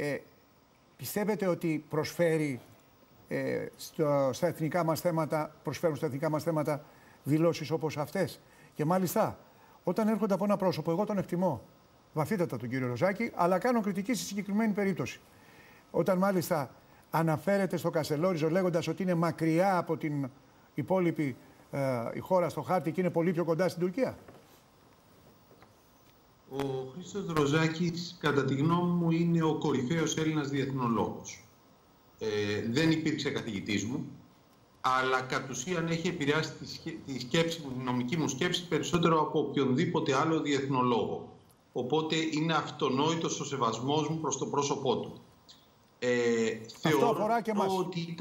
πιστεύετε ότι προσφέρει στα εθνικά μας θέματα, προσφέρουν στα εθνικά μας θέματα δηλώσεις όπως αυτές? Και μάλιστα, όταν έρχονται από ένα πρόσωπο, εγώ τον εκτιμώ βαθύτατα τον κύριο Ροζάκη, αλλά κάνω κριτική στη συγκεκριμένη περίπτωση. Όταν μάλιστα αναφέρεται στο Καστελόριζο λέγοντας ότι είναι μακριά από την υπόλοιπη η χώρα στο χάρτη και είναι πολύ πιο κοντά στην Τουρκία. Ο Χρήστος Ροζάκης, κατά τη γνώμη μου, είναι ο κορυφαίος Έλληνας διεθνολόγος. Δεν υπήρξε καθηγητής μου, αλλά κατ' ουσίαν έχει επηρεάσει τη σκέψη μου, τη νομική μου σκέψη, περισσότερο από οποιονδήποτε άλλο διεθνολόγο. Οπότε είναι αυτονόητος ο σεβασμός μου προς το πρόσωπό του. Αυτό αφορά και εμάς.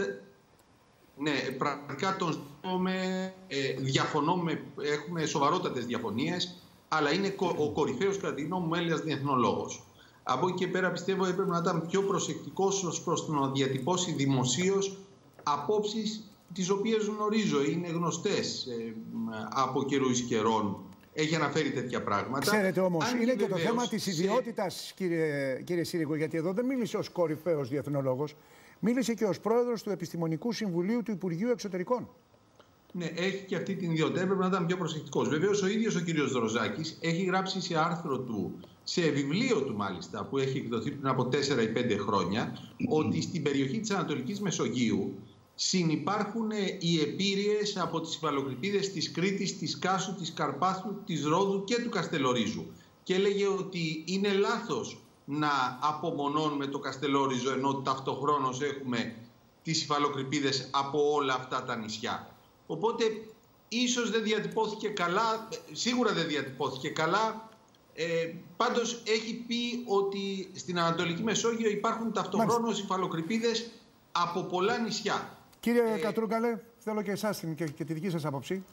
Ναι, πραγματικά τον στέλνουμε, διαφωνώ, έχουμε σοβαρότατες διαφωνίες, αλλά είναι ο κορυφαίος, κατά τη γνώμη μου, Έλληνας διεθνολόγος. Από εκεί και πέρα πιστεύω έπρεπε να ήταν πιο προσεκτικός ως προς το να διατυπώσει δημοσίως απόψεις τις οποίες γνωρίζω, είναι γνωστές από καιρούς καιρών. Έχει αναφέρει τέτοια πράγματα. Ξέρετε όμως, είναι και το θέμα της ιδιότητας, κύριε Σύριγο, γιατί εδώ δεν μίλησε ως κορυφαίος διεθνολόγος, μίλησε και ως πρόεδρος του Επιστημονικού Συμβουλίου του Υπουργείου Εξωτερικών. Ναι, έχει και αυτή την ιδιότητα. Έπρεπε να ήταν πιο προσεκτικός. Βεβαίως, ο ίδιος ο κύριος Ροζάκης έχει γράψει σε άρθρο του, σε βιβλίο του μάλιστα, που έχει εκδοθεί πριν από 4 ή 5 χρόνια, ότι στην περιοχή της Ανατολικής Μεσογείου συνυπάρχουν οι επίρρειες από τις υφαλοκρηπίδες της Κρήτης, της Κάσου, της Καρπάθου, της Ρόδου και του Καστελορίζου. Και έλεγε ότι είναι λάθος να απομονώνουμε το Καστελόριζο, ενώ ταυτοχρόνως έχουμε τις υφαλοκρηπίδες από όλα αυτά τα νησιά. Οπότε ίσως δεν διατυπώθηκε καλά, σίγουρα δεν διατυπώθηκε καλά. Πάντως έχει πει ότι στην Ανατολική Μεσόγειο υπάρχουν ταυτοχρόνως υφαλοκρηπίδες από πολλά νησιά. Κύριε Κατρούγκαλε, θέλω και εσάς και τη δική σας άποψη.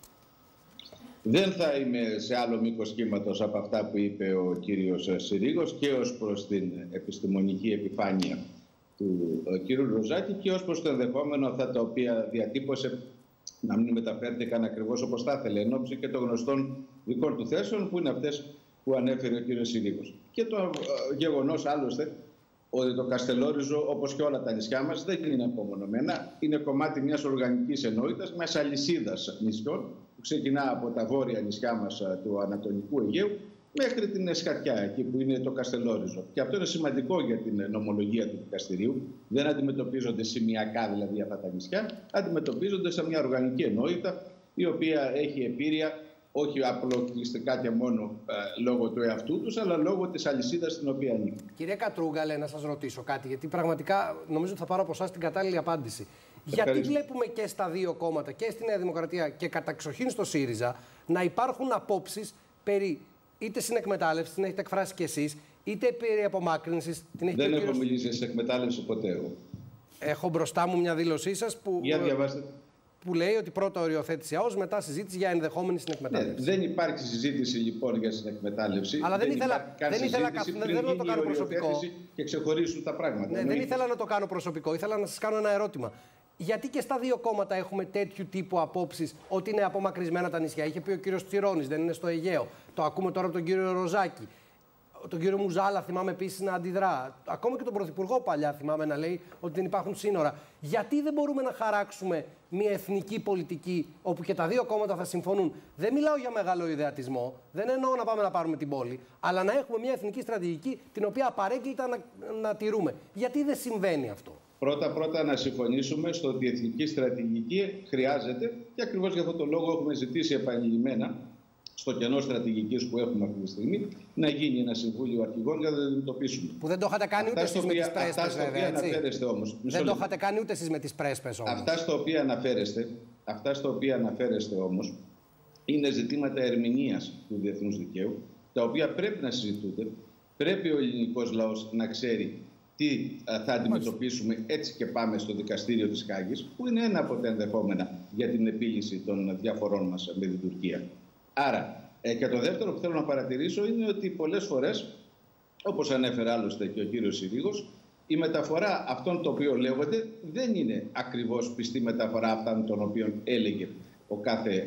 Δεν θα είμαι σε άλλο μήκος κύματος από αυτά που είπε ο κύριος Συρίγος και ως προς την επιστημονική επιφάνεια του κύριου Ροζάκη και ως προς το ενδεχόμενο αυτά τα οποία διατύπωσε να μην μεταφέρθηκαν ακριβώς όπως θα ήθελε, εν ώψη και των γνωστών δικών του θέσεων που είναι αυτές που ανέφερε ο κύριος Συρίγος. Και το γεγονός άλλωστε ότι το Καστελόριζο, όπως και όλα τα νησιά μας, δεν είναι απομονωμένα. Είναι κομμάτι μιας οργανικής ενότητας, μιας αλυσίδας νησιών που ξεκινά από τα βόρεια νησιά μας του Ανατολικού Αιγαίου μέχρι την Εσκατιά, εκεί που είναι το Καστελόριζο. Και αυτό είναι σημαντικό για την νομολογία του δικαστηρίου. Δεν αντιμετωπίζονται σημειακά δηλαδή αυτά τα νησιά, αντιμετωπίζονται σε μια οργανική ενότητα η οποία έχει επίρρεια όχι αποκλειστικά και μόνο λόγω του εαυτού τους, αλλά λόγω της αλυσίδας στην οποία ανήκουν. Κύριε Κατρούγκαλε, να σας ρωτήσω κάτι, γιατί πραγματικά νομίζω ότι θα πάρω από εσάς την κατάλληλη απάντηση. Γιατί βλέπουμε και στα δύο κόμματα, και στη Νέα Δημοκρατία και καταξοχήν στο ΣΥΡΙΖΑ, να υπάρχουν απόψεις περί είτε συνεκμετάλλευσης, την έχετε εκφράσει κι εσείς, είτε περί απομάκρυνσης, την έχετε. Δεν έχω μιλήσει σε εκμετάλλευση ποτέ εγώ. Έχω μπροστά μου μια δήλωσή σας που. Για διαβάστε. Που λέει ότι πρώτα οριοθέτηση ΑΟΣ, μετά συζήτηση για ενδεχόμενη συνεκμετάλλευση. Δεν υπάρχει συζήτηση λοιπόν για συνεκμετάλλευση. Αλλά δεν ήθελα να το κάνω προσωπικό. Και ξεχωρίσουν τα πράγματα. Ναι, δεν ήθελα να το κάνω προσωπικό. Ήθελα να σας κάνω ένα ερώτημα. Γιατί και στα δύο κόμματα έχουμε τέτοιου τύπου απόψεις ότι είναι απομακρυσμένα τα νησιά? Είχε πει ο κύριος Τσιρόνης, δεν είναι στο Αιγαίο. Το ακούμε τώρα από τον κύριο Ροζάκη. Τον κύριο Μουζάλα θυμάμαι επίσης να αντιδρά. Ακόμα και τον Πρωθυπουργό παλιά θυμάμαι να λέει ότι δεν υπάρχουν σύνορα. Γιατί δεν μπορούμε να χαράξουμε μια εθνική πολιτική όπου και τα δύο κόμματα θα συμφωνούν? Δεν μιλάω για μεγάλο ιδεατισμό, δεν εννοώ να πάμε να πάρουμε την πόλη, αλλά να έχουμε μια εθνική στρατηγική την οποία απαρέγκλητα να τηρούμε. Γιατί δεν συμβαίνει αυτό? Πρώτα να συμφωνήσουμε στο ότι η εθνική στρατηγική χρειάζεται και ακριβώς για αυτόν τον λόγο έχουμε ζητήσει επανειλημμένα στο κενό στρατηγικής που έχουμε αυτή τη στιγμή να γίνει ένα συμβούλιο αρχηγών για να το αντιμετωπίσουμε. Που δεν το είχατε κάνει ούτε εσείς με τις πρέσπες, βέβαια. Αναφέρεστε όμως. Δεν το είχατε κάνει ούτε εσείς με τις πρέσπες όμως. Αυτά στα οποία αναφέρεστε όμως είναι ζητήματα ερμηνείας του διεθνούς δικαίου, τα οποία πρέπει να συζητούνται. Πρέπει ο ελληνικός λαός να ξέρει τι θα αντιμετωπίσουμε, έτσι και πάμε στο δικαστήριο της Χάγης, που είναι ένα από τα ενδεχόμενα για την επίλυση των διαφορών μας με την Τουρκία. Άρα, και το δεύτερο που θέλω να παρατηρήσω είναι ότι πολλές φορές, όπως ανέφερε άλλωστε και ο κύριος Συρίγος, η μεταφορά αυτών το οποίο λέγονται δεν είναι ακριβώς πιστή μεταφορά αυτών των οποίων έλεγε ο κάθε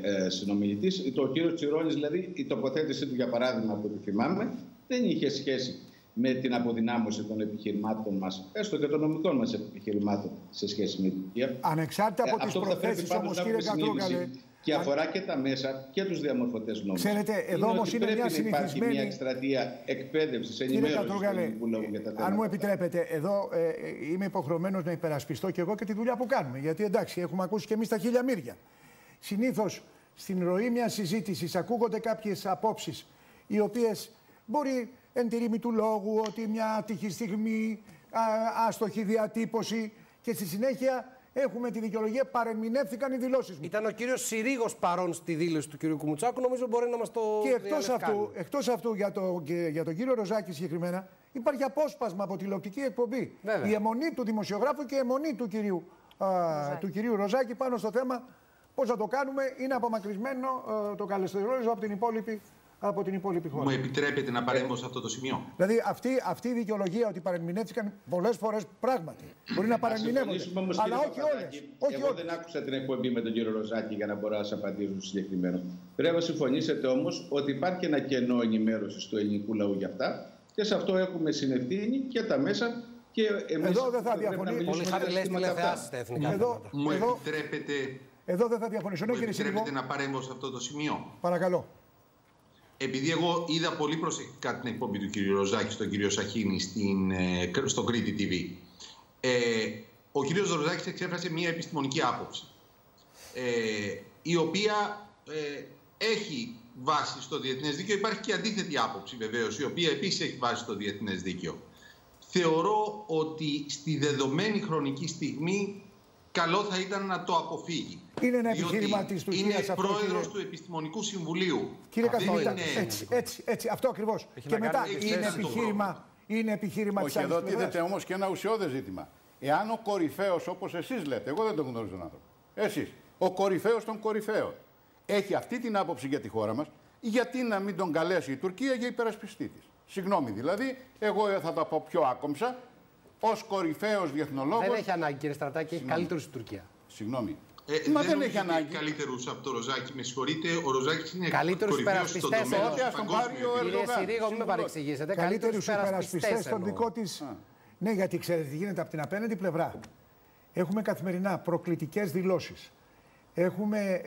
συνομιλητής. Ο κύριος Τσιρόνης, δηλαδή, η τοποθέτησή του, για παράδειγμα, που τη θυμάμαι, δεν είχε σχέση με την αποδυνάμωση των επιχειρημάτων μας, έστω και των νομικών μας επιχειρημάτων σε σχέση με την Τουρκία. Ανεξάρτητα από τις προθέσεις όμως, κύριε Κατρούγκαλε. Και αφορά και τα μέσα και τους διαμορφωτές νόμους. Ξέρετε, εδώ όμως είναι μια συνηθισμένη. Μια εκστρατεία εκπαίδευσης, ενημέρωσης του ελληνικού λαού για τα θέματα. Αν μου επιτρέπετε, εδώ είμαι υποχρεωμένος να υπερασπιστώ και εγώ και τη δουλειά που κάνουμε. Γιατί εντάξει, έχουμε ακούσει και εμείς τα χίλια μύρια. Συνήθως στην ροή μιας συζήτησης ακούγονται κάποιες απόψεις, οι οποίες μπορεί εν τη ρήμη του λόγου ότι μια άτυχη στιγμή, άστοχη διατύπωση και στη συνέχεια. Έχουμε τη δικαιολογία, παρεμηνεύθηκαν οι δηλώσεις μου. Ήταν ο κύριος Συρίγος παρόν στη δήλωση του κύριου Κουμουτσάκου, νομίζω μπορεί να μας το και εκτός αυτού για τον κύριο Ροζάκη συγκεκριμένα, υπάρχει απόσπασμα από τηλεοπτική εκπομπή. Βέβαια. Η αιμονή του δημοσιογράφου και η αιμονή του κυρίου Ροζάκη πάνω στο θέμα πώς θα το κάνουμε είναι απομακρυσμένο το καλεστερόλιζο από την υπόλοιπη χώρα. Μου επιτρέπετε να παρέμβω σε αυτό το σημείο? Δηλαδή αυτή η δικαιολογία ότι παρεμηνεύτηκαν πολλές φορές πράγματι. Μπορεί να παρεμηνεύονται. Αλλά όχι όλες. Εγώ δεν άκουσα την εκπομπή με τον κύριο Ροζάκη για να μπορώ να σας απαντήσω συγκεκριμένο. Πρέπει να συμφωνήσετε όμως ότι υπάρχει ένα κενό ενημέρωσης του ελληνικού λαού για αυτά και σε αυτό έχουμε συνευθύνη και τα μέσα. Και εμείς εδώ δεν θα διαφωνήσω. Πολύ χαμηλές τηλεθεάσεις στα εθνικά θέματα. Μου επιτρέπετε. Εδώ δεν θα διαφωνήσω. Μου επιτρέπετε να παρέμβω σε αυτό το σημείο? Παρακαλώ. Επειδή εγώ είδα πολύ προσεκτικά την εκπομπή του κ. Ροζάκη στον κ. Σαχίνη στο Κρήτη TV, ο κ. Ροζάκης εξέφρασε μια επιστημονική άποψη, η οποία έχει βάση στο διεθνές δίκαιο. Υπάρχει και αντίθετη άποψη βεβαίως, η οποία επίσης έχει βάση στο διεθνές δίκαιο. Θεωρώ ότι στη δεδομένη χρονική στιγμή καλό θα ήταν να το αποφύγει. Είναι ένα επιχείρημα της Τουρκίας. Είναι πρόεδρος του Επιστημονικού Συμβουλίου. Κύριε Καθηγητά, έτσι, αυτό ακριβώς. Και μετά είναι επιχείρημα της άλλης πλευράς. Εδώ τίθεται όμως και ένα ουσιώδες ζήτημα. Εάν ο κορυφαίος, όπως εσείς λέτε, εγώ δεν τον γνωρίζω τον άνθρωπο, εσείς, ο κορυφαίος των κορυφαίων, έχει αυτή την άποψη για τη χώρα μας, γιατί να μην τον καλέσει η Τουρκία για υπερασπιστή της? Συγγνώμη δηλαδή, εγώ θα το πω πιο άκομψα. Ως κορυφαίος διεθνολόγος. Δεν έχει ανάγκη, κύριε Στρατάκη, έχει καλύτερους στην Τουρκία. Συγγνώμη. Μα δεν έχει ανάγκη. Καλύτερους από το Ροζάκη, με συγχωρείτε. Ο Ροζάκης είναι καλύτερους υπερασπιστές. Κύριε Συρίγο, μην με παρεξηγήσετε. Καλύτερους υπερασπιστές στον δικό της. Ναι, γιατί ξέρετε τι γίνεται από την απέναντι πλευρά. Έχουμε καθημερινά προκλητικές δηλώσεις. Έχουμε,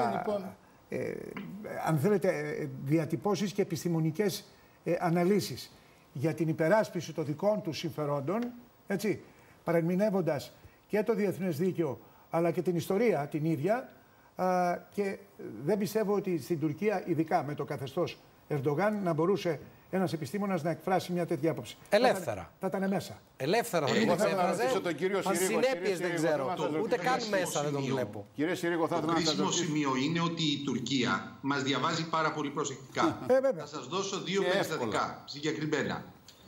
αν θέλετε, διατυπώσεις και επιστημονικές αναλύσεις για την υπεράσπιση των δικών τους συμφερόντων, έτσι, παρεμηνεύοντας και το διεθνές δίκαιο αλλά και την ιστορία την ίδια, και δεν πιστεύω ότι στην Τουρκία, ειδικά με το καθεστώς Ερντογάν, να μπορούσε ένας επιστήμονας να εκφράσει μια τέτοια άποψη. Ελεύθερα. Θα ήταν μέσα. Ελεύθερα θα τον εξέφραζε. τον κύριο Συρίγο. Συνέπειες δεν ξέρω. Ούτε καν μέσα δεν τον βλέπω. Κύριε Συρίγο, το κρίσιμο σημείο είναι ότι η Τουρκία μας διαβάζει πάρα πολύ προσεκτικά. Θα σας δώσω δύο περιστατικά συγκεκριμένα.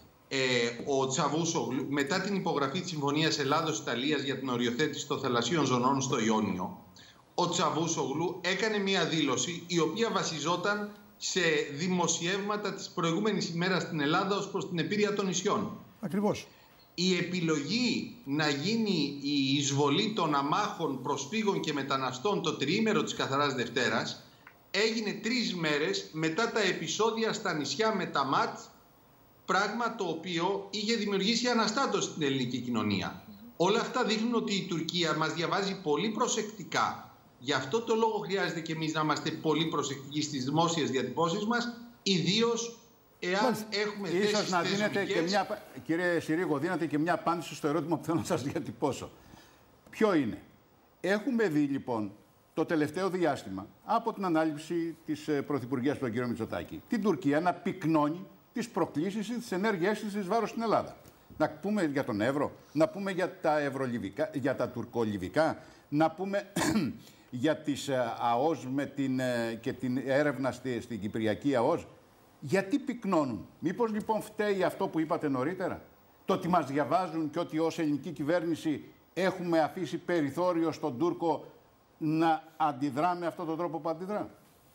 Ο Τσαβούσογλου, μετά την υπογραφή της Συμφωνίας Ελλάδος-Ιταλίας για την οριοθέτηση των θαλασσίων ζωνών στο Ιόνιο, ο Τσαβούσογλου έκανε μια δήλωση η οποία βασιζόταν σε δημοσιεύματα της προηγούμενης ημέρας στην Ελλάδα ως προς την επίρρεια των νησιών. Ακριβώς. Η επιλογή να γίνει η εισβολή των αμάχων, προσφύγων και μεταναστών το τριήμερο της Καθαράς Δευτέρας έγινε 3 μέρες μετά τα επεισόδια στα νησιά με τα ΜΑΤ, πράγμα το οποίο είχε δημιουργήσει αναστάτωση στην ελληνική κοινωνία. Όλα αυτά δείχνουν ότι η Τουρκία μας διαβάζει πολύ προσεκτικά. Γι' αυτό το λόγο χρειάζεται και εμείς να είμαστε πολύ προσεκτικοί στις δημόσιες διατυπώσεις μας, ιδίως εάν έχουμε θέσεις ίσως να δίνετε θεσμικές. και μια, κύριε Συρίγο, δίνετε και μια απάντηση στο ερώτημα που θέλω να σας διατυπώσω. Ποιο είναι? Έχουμε δει λοιπόν το τελευταίο διάστημα, από την ανάληψη της Πρωθυπουργίας του κ. Μητσοτάκη, την Τουρκία να πυκνώνει τις προκλήσεις της ενέργειάς της εις βάρος στην Ελλάδα. Να πούμε για τον Εύρο, να πούμε για τα για τα τουρκολιβικά, να πούμε για τις ΑΟΣ και την έρευνα στην Κυπριακή ΑΟΣ. Γιατί πυκνώνουν? Μήπως λοιπόν φταίει αυτό που είπατε νωρίτερα? Το ότι μας διαβάζουν και ότι ως ελληνική κυβέρνηση έχουμε αφήσει περιθώριο στον Τούρκο να αντιδρά με αυτόν τον τρόπο που αντιδρά?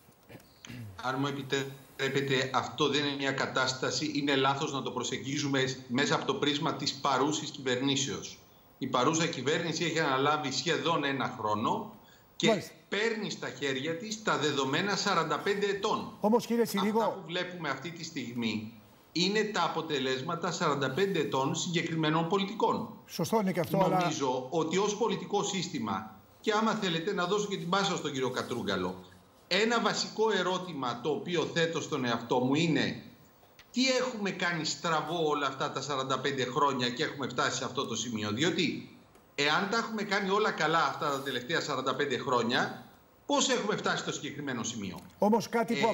Αν μου επιτρέπετε, αυτό δεν είναι μια κατάσταση. Είναι λάθος να το προσεγγίζουμε μέσα από το πρίσμα της παρούσης κυβερνήσεως. Η παρούσα κυβέρνηση έχει αναλάβει σχεδόν 1 χρόνο και παίρνει στα χέρια της τα δεδομένα 45 ετών. Όμως, κύριε Συρίγο, αυτά που βλέπουμε αυτή τη στιγμή είναι τα αποτελέσματα 45 ετών συγκεκριμένων πολιτικών. Σωστό είναι και αυτό. Νομίζω ότι ως πολιτικό σύστημα, και άμα θέλετε να δώσω και την πάσα στον κύριο Κατρούγκαλο, ένα βασικό ερώτημα το οποίο θέτω στον εαυτό μου είναι τι έχουμε κάνει στραβό όλα αυτά τα 45 χρόνια και έχουμε φτάσει σε αυτό το σημείο. Διότι εάν τα έχουμε κάνει όλα καλά αυτά τα τελευταία 45 χρόνια, πώς έχουμε φτάσει στο συγκεκριμένο σημείο. Όμως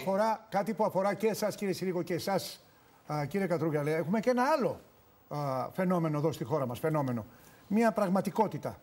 κάτι που αφορά και εσάς, κύριε Συρίγο, και εσάς, κύριε Κατρούγκαλε, έχουμε και ένα άλλο φαινόμενο εδώ στη χώρα μας. Μια πραγματικότητα.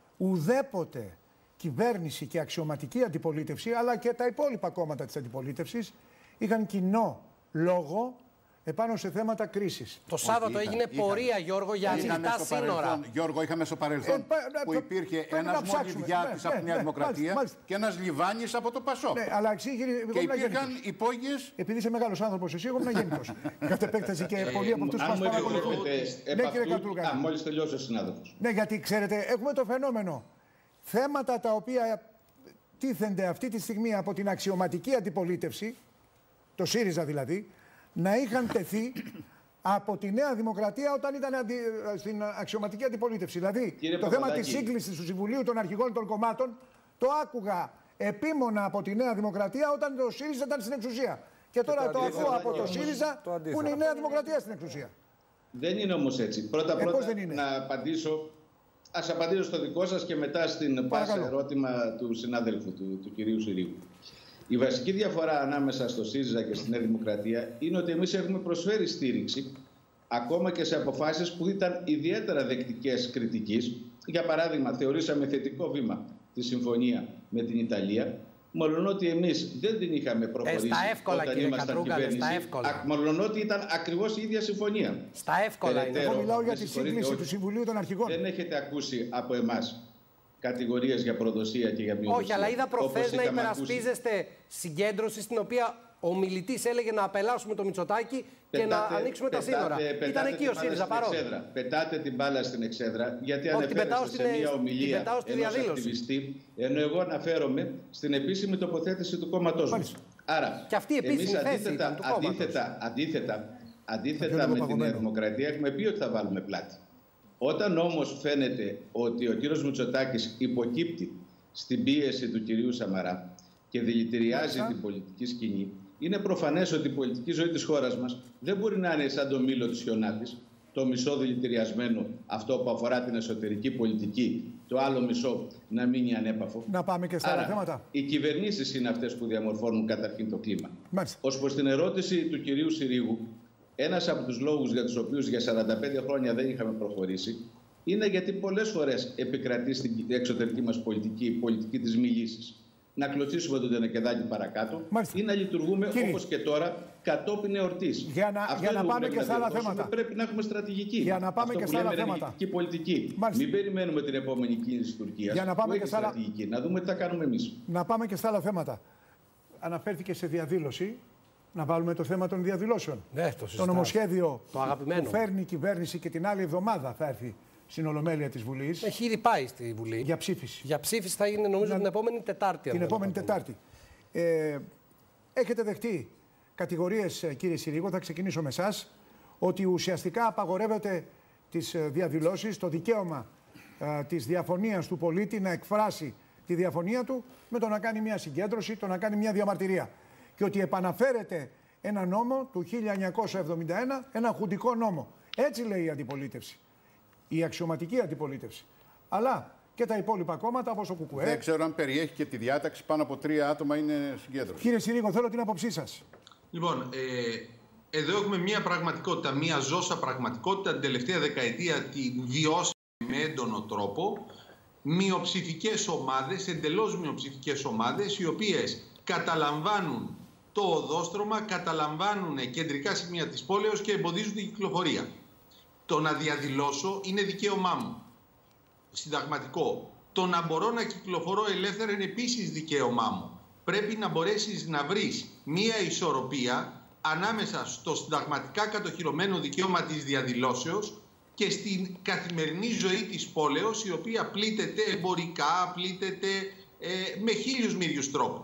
Ουδέποτε κυβέρνηση και αξιωματική αντιπολίτευση, αλλά και τα υπόλοιπα κόμματα της αντιπολίτευσης, είχαν κοινό λόγο επάνω σε θέματα κρίσης. Το Σάββατο έγινε πορεία, Γιώργο, για ανοιχτά σύνορα. Γιώργο, είχαμε στο παρελθόν που υπήρχε ένας Μολυβιάτης από τη Νέα Δημοκρατία και ένας Λιβάνης από το ΠΑΣΟΚ. Ναι, αλλά και υπήρχαν υπόγειες. Επειδή είσαι μεγάλος άνθρωπος εσύ, εγώ ήμουν αγέννητος. Κατ' επέκταση και πολλοί από αυτούς που μας παρακολουθούν. Ναι, κύριε Κατρούγκαλε. Μόλις τελειώσει ο συνάδελφος. Ναι, γιατί ξέρετε, έχουμε το φαινόμενο. Θέματα τα οποία τίθενται αυτή τη στιγμή από την αξιωματική αντιπολίτευση, το ΣΥΡΙΖΑ δηλαδή, να είχαν τεθεί από τη Νέα Δημοκρατία όταν ήταν στην αξιωματική αντιπολίτευση. Δηλαδή, το θέμα της σύγκλησης του Συμβουλίου των Αρχηγών των Κομμάτων το άκουγα επίμονα από τη Νέα Δημοκρατία όταν το ΣΥΡΙΖΑ ήταν στην εξουσία. Και τώρα το ακούω από το ΣΥΡΙΖΑ που είναι η Νέα Δημοκρατία στην εξουσία. Δεν είναι όμως έτσι. Πρώτα να απαντήσω. Ας απαντήσω στο δικό σας και μετά στην πάσα ερώτημα του συνάδελφου, του κυρίου Συρίγου. Η βασική διαφορά ανάμεσα στο ΣΥΡΙΖΑ και στη Νέα Δημοκρατία είναι ότι εμείς έχουμε προσφέρει στήριξη ακόμα και σε αποφάσεις που ήταν ιδιαίτερα δεκτικές κριτικής. Για παράδειγμα, θεωρήσαμε θετικό βήμα τη συμφωνία με την Ιταλία, μολονότι εμείς δεν την είχαμε προχωρήσει όταν ήμασταν κυβέρνηση, μολονότι ήταν ακριβώς η ίδια συμφωνία. Στα εύκολα είναι. Εγώ μιλάω για τη σύγκληση του Συμβουλίου των Αρχηγών. Δεν έχετε ακούσει από εμάς κατηγορίες για προδοσία και για μειοδοσία. Όχι, αλλά είδα προχθές να υπερασπίζεστε συγκέντρωση στην οποία ο μιλητής έλεγε να απελάσουμε το Μητσοτάκη και να ανοίξουμε τα σύνορα. Ήταν εκεί ο ΣΥΡΙΖΑ παρόν. Πετάτε την μπάλα στην εξέδρα, γιατί αναφέρεστε σε μια ομιλία ενός ακτιβιστή, ενώ εγώ αναφέρομαι στην επίσημη τοποθέτηση του κόμματός μου. Άρα, και αυτή η επίσημη θέση αντίθετα με τη Νέα Δημοκρατία, έχουμε πει ότι θα βάλουμε πλάτη. Όταν όμως φαίνεται ότι ο κύριος Μητσοτάκης υποκύπτει στην πίεση του κυρίου Σαμαρά και δηλητηριάζει την πολιτική σκηνή, είναι προφανές ότι η πολιτική ζωή της χώρας μας δεν μπορεί να είναι σαν το μήλο της χιονάτης, το μισό δηλητηριασμένο, αυτό που αφορά την εσωτερική πολιτική, το άλλο μισό να μείνει ανέπαφο. Να πάμε και στα άλλα θέματα. Οι κυβερνήσεις είναι αυτές που διαμορφώνουν καταρχήν το κλίμα. Ως προς την ερώτηση του κυρίου Συρίγου, ένας από τους λόγους για τους οποίους για 45 χρόνια δεν είχαμε προχωρήσει είναι γιατί πολλές φορές επικρατεί στην εξωτερική μας πολιτική η πολιτική της μη λύσης. Να κλωτσίσουμε τον Τενεκεδάκη παρακάτω ή να λειτουργούμε όπως και τώρα κατόπιν εορτής. Για να πάμε και στα άλλα θέματα. Πρέπει να έχουμε στρατηγική. Για να πάμε και στα άλλα θέματα. Πολιτική. Μην περιμένουμε την επόμενη κίνηση της Τουρκίας. Για να πάμε και στρατηγική. Να δούμε τι θα κάνουμε εμείς. Να πάμε και στα άλλα θέματα. Αναφέρθηκε σε διαδήλωση. Να βάλουμε το θέμα των διαδηλώσεων. Ναι, το νομοσχέδιο που φέρνει η κυβέρνηση και την άλλη εβδομάδα θα έρθει στην Ολομέλεια της Βουλής. Έχει ήδη πάει στη Βουλή. Για ψήφιση. Για ψήφιση θα είναι νομίζω την επόμενη Τετάρτη. Την επόμενη Τετάρτη. Έχετε δεχτεί κατηγορίες, κύριε Συρίγο, θα ξεκινήσω με εσάς, ότι ουσιαστικά απαγορεύεται τις διαδηλώσεις, το δικαίωμα της διαφωνίας του πολίτη να εκφράσει τη διαφωνία του με το να κάνει μια συγκέντρωση, το να κάνει μια διαμαρτυρία. Και ότι επαναφέρεται ένα νόμο του 1971, ένα χουντικό νόμο. Έτσι λέει η αντιπολίτευση. Η αξιωματική αντιπολίτευση. Αλλά και τα υπόλοιπα κόμματα όπως ο ΚΚΕ. Δεν ξέρω αν περιέχει και τη διάταξη πάνω από 3 άτομα είναι συγκέντρωση. Κύριε Συρίγο, θέλω την άποψή σας. Λοιπόν, εδώ έχουμε μια πραγματικότητα, μια ζώσα πραγματικότητα. Την τελευταία δεκαετία την βιώσαμε με έντονο τρόπο. Μειοψηφικές ομάδες, εντελώς μειοψηφικές ομάδες, οι οποίες καταλαμβάνουν το οδόστρωμα, καταλαμβάνουν κεντρικά σημεία της πόλεως και εμποδίζουν την κυκλοφορία. Το να διαδηλώσω είναι δικαίωμά μου. Συνταγματικό. Το να μπορώ να κυκλοφορώ ελεύθερα είναι επίσης δικαίωμά μου. Πρέπει να μπορέσεις να βρεις μία ισορροπία ανάμεσα στο συνταγματικά κατοχυρωμένο δικαίωμα της διαδηλώσεως και στην καθημερινή ζωή της πόλεως, η οποία πλήττεται εμπορικά, πλήττεται με χίλιους μύριους τρόπους.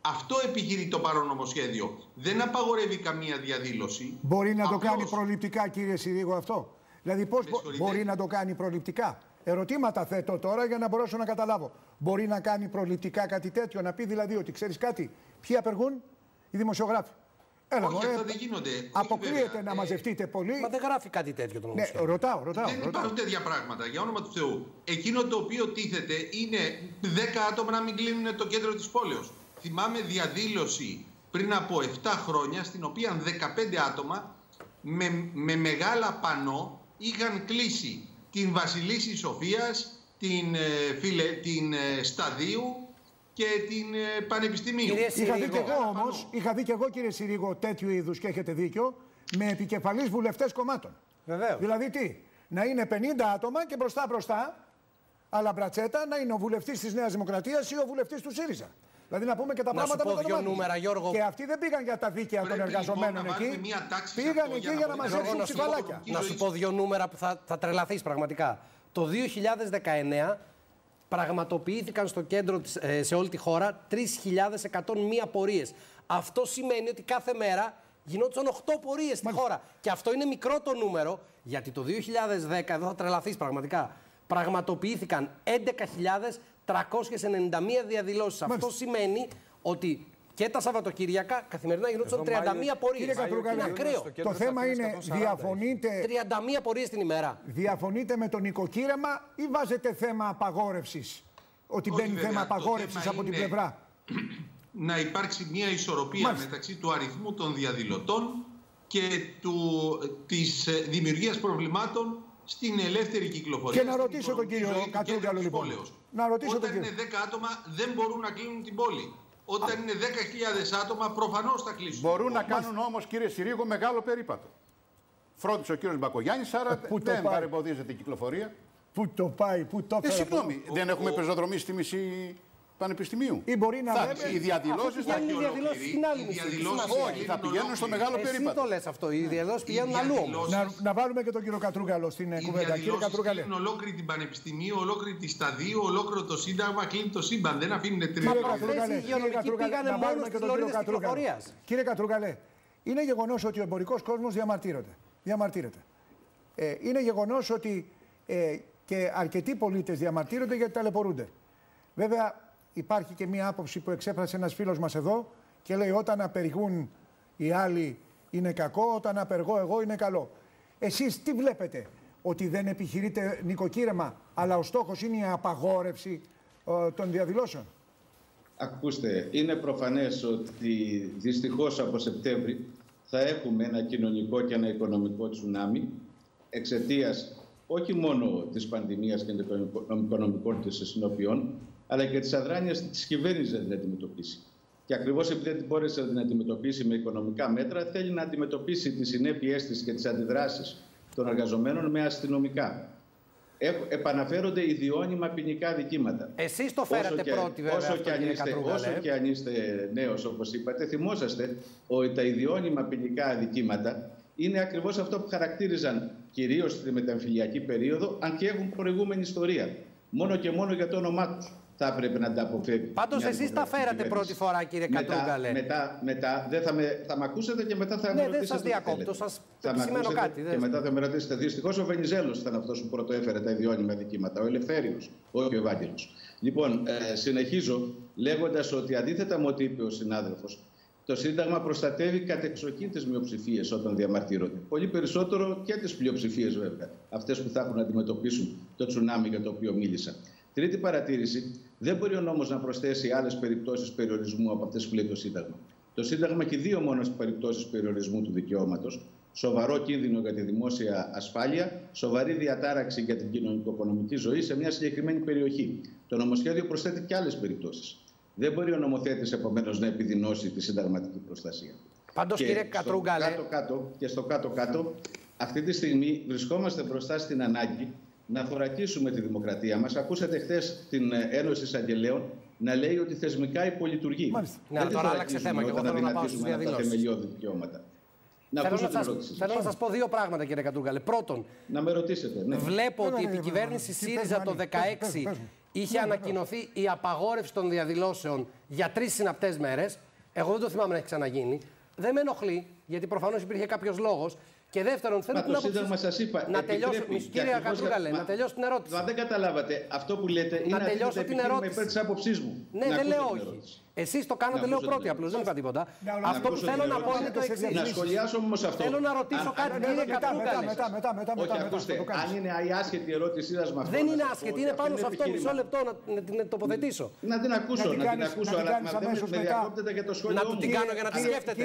Αυτό επιχειρεί το παρόν νομοσχέδιο. Δεν απαγορεύει καμία διαδήλωση. Μπορεί να το κάνει προληπτικά, κύριε Συρίγο, αυτό? Δηλαδή, πώς μπορεί να το κάνει προληπτικά? Ερωτήματα θέτω τώρα για να μπορέσω να καταλάβω. Μπορεί να κάνει προληπτικά κάτι τέτοιο, να πει δηλαδή ότι ξέρεις κάτι, ποιοι απεργούν? Οι δημοσιογράφοι. Έλα, όχι, αυτά δεν γίνονται. Αποκλείεται βέβαια, να μαζευτείτε πολύ. Μα δεν γράφει κάτι τέτοιο το νομοσχέδιο. Ναι, ρωτάω. Δεν υπάρχουν τέτοια πράγματα, για όνομα του Θεού. Εκείνο το οποίο τίθεται είναι 10 άτομα να μην κλείνουν το κέντρο της πόλεως. Θυμάμαι διαδήλωση πριν από 7 χρόνια, στην οποία 15 άτομα με μεγάλα πανό είχαν κλείσει την Βασιλίσσης Σοφίας, την Σταδίου και την Πανεπιστημίου. Είχα δει και εγώ, κύριε Συρίγο, τέτοιου είδους, και έχετε δίκιο, με επικεφαλής βουλευτές κομμάτων. Βεβαίως. Δηλαδή τι, να είναι 50 άτομα και μπροστά, αλλά μπρατσέτα, να είναι ο βουλευτής της Νέας Δημοκρατίας ή ο βουλευτής του ΣΥΡΙΖΑ. Δηλαδή να πούμε και τα πράγματα με το νούμερα, Γιώργο. Και αυτοί δεν πήγαν για τα δίκαια των εργαζομένων εκεί. Πήγαν εκεί για να μαζέψουν ψηφαλάκια. Να σου πω 2 νούμερα που θα τρελαθείς πραγματικά. Το 2019 πραγματοποιήθηκαν στο κέντρο σε όλη τη χώρα 3.101 πορείες. Αυτό σημαίνει ότι κάθε μέρα γινόντουσαν 8 πορείες στη χώρα. Και αυτό είναι μικρό το νούμερο, γιατί το 2010, εδώ θα τρελαθείς πραγματικά, πραγματοποιήθηκαν 11.391 διαδηλώσεις. Αυτό σημαίνει ότι και τα Σαββατοκύριακα καθημερινά γινόντουσαν 31 πορείες. Είναι ακραίο. Το θέμα είναι, διαφωνείτε... 31 πορείες την ημέρα. Διαφωνείτε με το νοικοκύρεμα ή βάζετε θέμα απαγόρευσης? Ότι μπαίνει θέμα απαγόρευσης από την πλευρά. Να υπάρξει μια ισορροπία μεταξύ του αριθμού των διαδηλωτών και της δημιουργίας προβλημάτων στην ελεύθερη κυκλοφορία. Και να ρωτήσω τον κύριο Κατρούγκαλο, λοιπόν. Όταν είναι 10 άτομα δεν μπορούν να κλείνουν την πόλη. Όταν είναι 10.000 άτομα προφανώς θα κλείσουν. Μπορούν να κάνουν όμως, κύριε Συρίγο, μεγάλο περίπατο. Φρόντισε ο κύριος Μπακογιάννης, άρα δεν παρεμποδίζεται η κυκλοφορία. Πού το πάει, πού το φέρει. Συγγνώμη, δεν έχουμε πεζοδρομίες στη μισή Πανεπιστημίου? Ή μπορεί να οι διαδηλώσεις θα Όχι, θα πηγαίνουν στο μεγάλο περίπατο. Εσύ το λες αυτό. Οι διαδηλώσεις πηγαίνουν αλλού όμως. Να βάλουμε και τον κύριο Κατρούγκαλο στην κουβέντα. Κύριε Κατρούγκαλε. Κλείνουν ολόκληρη την Πανεπιστημίου, ολόκληρη τη Σταδίου, ολόκληρο το Σύνταγμα, κλείνει το σύμπαν. Δεν αφήνουν τρίτη. Να βάλουμε και τον κύριο Κατρούγκαλο. Κύριε Κατρούγκαλε, είναι γεγονός ότι ο εμπορικός κόσμος διαμαρτύρεται. Είναι γεγονός ότι και αρκετοί πολίτες διαμαρτύρονται γιατί ταλαιπωρούνται. Βέβαια, υπάρχει και μία άποψη που εξέφρασε ένας φίλος μας εδώ και λέει όταν απεργούν οι άλλοι είναι κακό, όταν απεργώ εγώ είναι καλό. Εσείς τι βλέπετε? Ότι δεν επιχειρείτε νοικοκύρεμα, αλλά ο στόχος είναι η απαγόρευση των διαδηλώσεων? Ακούστε, είναι προφανές ότι δυστυχώς από Σεπτέμβρη θα έχουμε ένα κοινωνικό και ένα οικονομικό τσουνάμι εξαιτίας όχι μόνο της πανδημίας και των οικονομικών της συνοπιών, αλλά και της αδράνειας της κυβέρνησης να την αντιμετωπίσει. Και ακριβώς επειδή δεν μπόρεσε να την αντιμετωπίσει με οικονομικά μέτρα, θέλει να αντιμετωπίσει τις συνέπειές της και τις αντιδράσεις των εργαζομένων με αστυνομικά. Επαναφέρονται ιδιώνυμα ποινικά δικήματα. Εσείς το φέρατε πρώτοι, βέβαια. Όσο και αν είστε νέος, όπως είπατε, θυμόσαστε ότι τα ιδιώνυμα ποινικά δικήματα είναι ακριβώς αυτό που χαρακτήριζαν κυρίως τη μεταμφυλιακή περίοδο, αν και έχουν προηγούμενη ιστορία. Μόνο και μόνο για το όνομά τους θα έπρεπε να τα αποφεύγει. Πάντως εσείς τα φέρατε πρώτη φορά, κύριε Κατρούγκαλε. Μετά θα με ακούσετε και μετά θα με ρωτήσετε. Δεν σας διακόπτω, σας επισημαίνω κάτι. Και μετά θα με ρωτήσετε. Δυστυχώς ο Βενιζέλος ήταν αυτός που πρωτοέφερε τα ιδιώνυμα δικήματα, ο Ελευθέριος, όχι ο Ευάγγελος. Λοιπόν, συνεχίζω λέγοντας ότι αντίθετα με ό,τι είπε ο συνάδελφος, το Σύνταγμα προστατεύει κατεξοχήν τις μειοψηφίες όταν διαμαρτύρονται. Πολύ περισσότερο και τις πλειοψηφίες, βέβαια. Αυτές που θα έχουν να αντιμετωπίσουν το τσουνάμι για το οποίο μίλησα. Τρίτη παρατήρηση, δεν μπορεί ο νόμος να προσθέσει άλλες περιπτώσεις περιορισμού από αυτές που λέει το Σύνταγμα. Το Σύνταγμα έχει 2 μόνο περιπτώσεις περιορισμού του δικαιώματος. Σοβαρό κίνδυνο για τη δημόσια ασφάλεια, σοβαρή διατάραξη για την κοινωνικο-οικονομική ζωή σε μια συγκεκριμένη περιοχή. Το νομοσχέδιο προσθέτει και άλλες περιπτώσεις. Δεν μπορεί ο νομοθέτης επομένως να επιδεινώσει τη συνταγματική προστασία. Πάντως, κύριε Κατρούγκαλε. Στο κάτω-κάτω, αυτή τη στιγμή βρισκόμαστε μπροστά στην ανάγκη να θωρακίσουμε τη δημοκρατία μας. Ακούσατε χθες την Ένωση Εισαγγελέων να λέει ότι θεσμικά υπολειτουργεί. Ναι, τώρα άλλαξε θέμα και εγώ θέλω να πάω στις διαδηλώσεις. Τα θεμελιώδη δικαιώματα. Θέλω να σας πω 2 πράγματα, κύριε Κατρούγκαλε. Πρώτον, να με ρωτήσετε. Ναι. Βλέπω ότι η επικυβέρνηση ΣΥΡΙΖΑ το 2016 είχε ανακοινωθεί η απαγόρευση των διαδηλώσεων για 3 συναπτές μέρες. Εγώ δεν το θυμάμαι να έχει ξαναγίνει. Δεν με ενοχλεί, γιατί προφανώς υπήρχε κάποιος λόγος. Και δεύτερον, θέλω το Σύνταγμα σας είπα. Να τελειώσω, κύριε Κατρούγκαλε, να τελειώσω την ερώτηση. Αν δεν καταλάβατε, αυτό που λέτε είναι αντίθετο επιχείρημα υπέρ της άποψής μου. Ναι, δεν λέω όχι. Εσείς το κάνατε, λέω πρώτοι, απλώς δεν είπα τίποτα. Αυτό που θέλω να πω είναι το εξής. Να σχολιάσω όμως αυτό. Θέλω να ρωτήσω κάτι, κύριε Κατρούγκαλε. Όχι, ακούστε, αν είναι η άσχετη ερώτησή σας με αυτό. Δεν είναι άσχετη, είναι πάνω σε αυτό. Μισό λεπτό να την τοποθετήσω. Να την ακούσω, αλλά με διακόπτετε για το σχόλιο. Να του την κάνω για να τη σκέφτεται.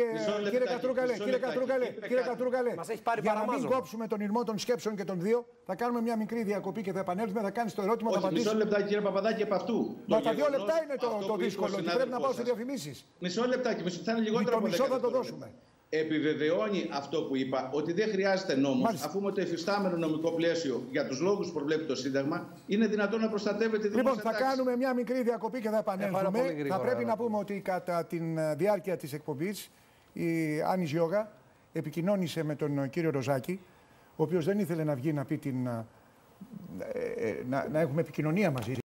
Κύριε Κατρούγκαλε, μας έχει πάρει για να παραμάζωμα. μην κόψουμε τον ηρμό των σκέψεων και των δύο, θα κάνουμε μια μικρή διακοπή και θα επανέλθουμε. Θα κάνει το ερώτημα. Όχι, μισό λεπτάκι, κύριε Παπαδάκη, από αυτού. Μα τα 2 λεπτά είναι το δύσκολο. Πρέπει να πάω σε διαφημίσεις. Μισό λεπτάκι, θα είναι λιγότερο από 10 μισό θα το δώσουμε. Επιβεβαιώνει αυτό που είπα, ότι δεν χρειάζεται νόμος, αφού με το εφιστάμενο νομικό πλαίσιο για τους λόγους που προβλέπει το Σύνταγμα είναι δυνατόν να προστατεύεται η δημόσια Λοιπόν, θα κάνουμε μια μικρή διακοπή και θα επανέλθουμε. Θα πρέπει να πούμε ότι κατά τη διάρκεια της εκπομπής η Άννη Γιώγα επικοινώνησε με τον κύριο Ροζάκη, ο οποίος δεν ήθελε να βγει να πει να έχουμε επικοινωνία μαζί.